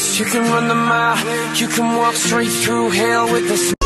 You can run the mile, you can walk straight through hell with a